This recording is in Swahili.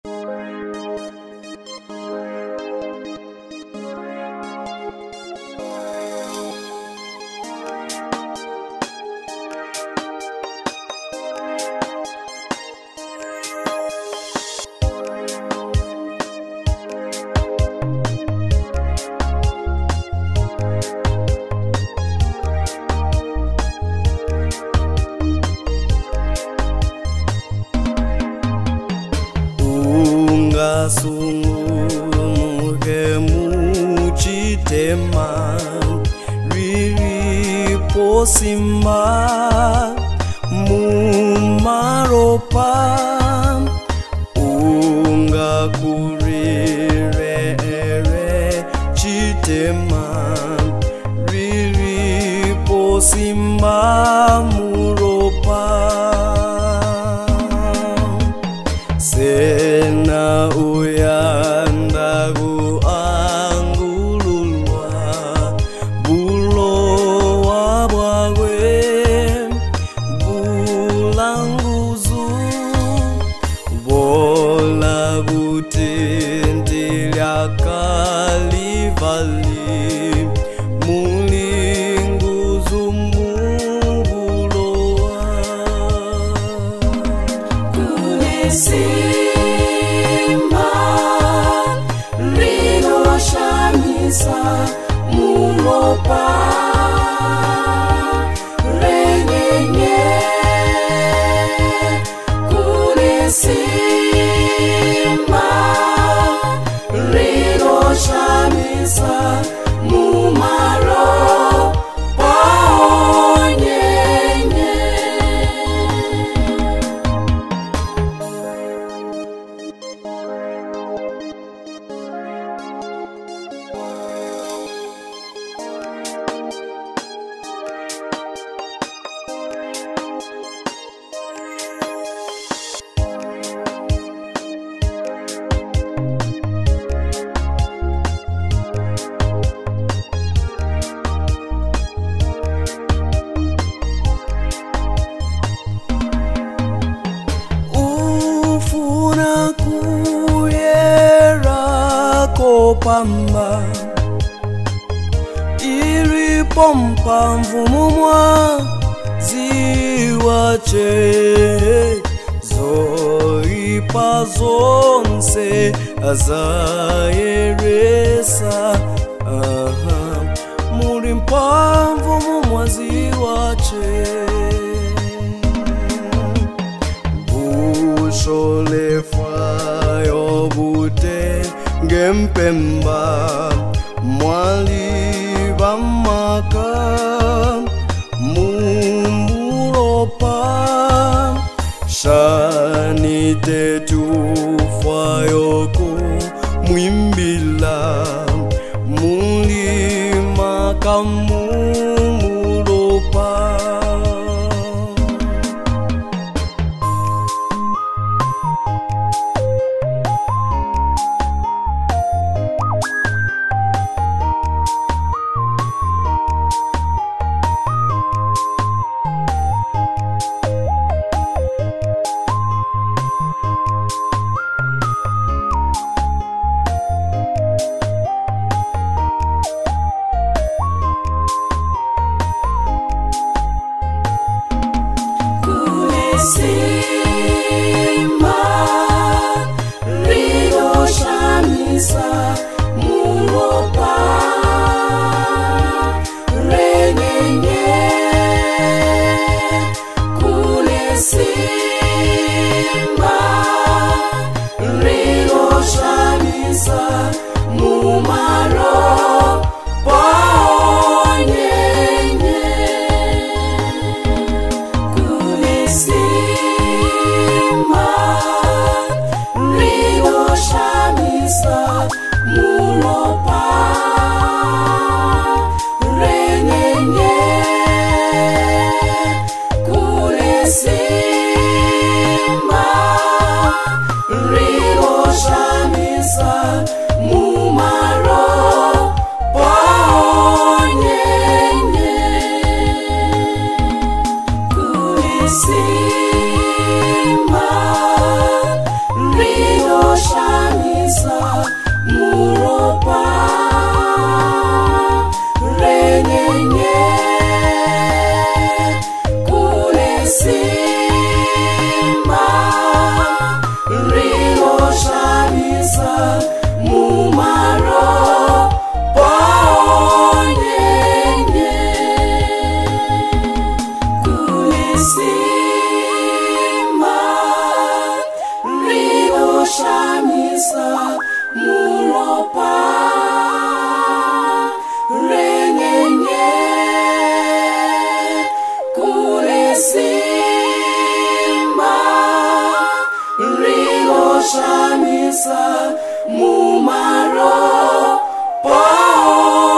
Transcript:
Sungumuke muchitema riri posima mumaropa unga kurire ere chitema riri posima muropa sena uyanda gu angululwa bulo wabwawe bulanguzu bola gutintilya kalivali mulinguzu mubulowa Kulesi muropa rengenye kunisima rino shamisa mumaro paonyenye pamba iri pompa mvumumwa ziwache zoipa zonse azayeresa muri mpamvu mumwa ziwache busholefayo bute ngempemba mwali bamaka mumuropa shani tetufayoko mwimbila mulima kamumuropa Sima rino shamisa muropa rengenye kule sima rino shamisa mumaro paonyenye kule muropa rengenye kulisima rino shamisa mumaro paonyenye kulisima rino shamisa muropa renyenye kunesimba rilo shamisa mumaro ponyenye kunesimba rilo shamisa muropa renyenye kunesimba rilo shamisa mumaro ponyenye